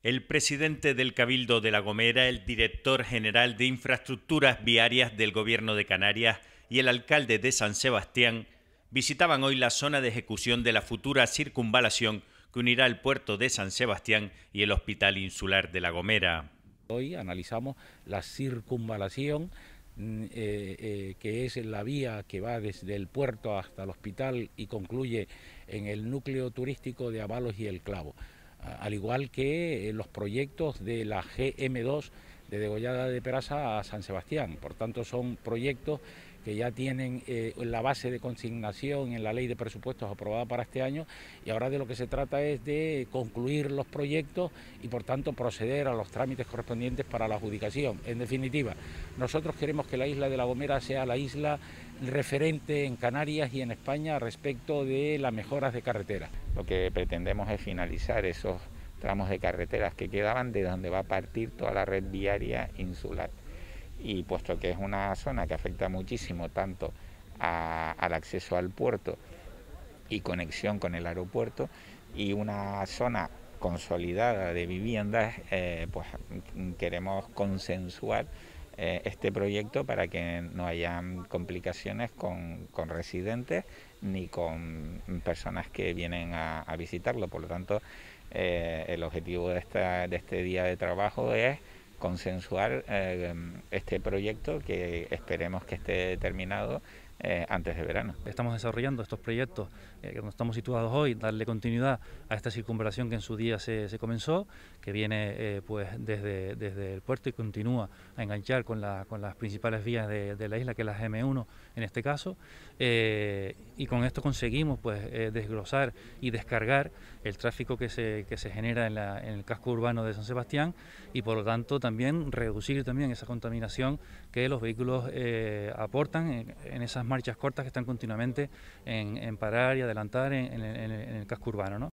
El presidente del Cabildo de La Gomera, el director general de Infraestructuras Viarias del Gobierno de Canarias y el alcalde de San Sebastián visitaban hoy la zona de ejecución de la futura circunvalación que unirá el puerto de San Sebastián y el Hospital Insular de La Gomera. Hoy analizamos la circunvalación, que es la vía que va desde el puerto hasta el hospital y concluye en el núcleo turístico de Avalos y El Clavo, al igual que los proyectos de la GM2 de Degollada de Peraza a San Sebastián. Por tanto, son proyectos que ya tienen la base de consignación en la ley de presupuestos aprobada para este año, y ahora de lo que se trata es de concluir los proyectos y por tanto proceder a los trámites correspondientes para la adjudicación. En definitiva, nosotros queremos que la isla de La Gomera sea la isla referente en Canarias y en España respecto de las mejoras de carretera. Lo que pretendemos es finalizar esos tramos de carreteras que quedaban de donde va a partir toda la red viaria insular. Y puesto que es una zona que afecta muchísimo tanto al acceso al puerto y conexión con el aeropuerto, y una zona consolidada de viviendas, pues queremos consensuar este proyecto para que no hayan complicaciones con residentes ni con personas que vienen a visitarlo. Por lo tanto, el objetivo de este día de trabajo es consensuar este proyecto, que esperemos que esté terminado antes de verano. Estamos desarrollando estos proyectos donde estamos situados hoy, darle continuidad a esta circunvalación que en su día se comenzó, que viene pues desde el puerto y continúa a enganchar con las principales vías de la isla, que es la M1 en este caso, y con esto conseguimos pues desglosar y descargar el tráfico que se genera en el casco urbano de San Sebastián, y por lo tanto también reducir también esa contaminación que los vehículos aportan en esas marchas cortas que están continuamente en parar y adelantar en el casco urbano, ¿no?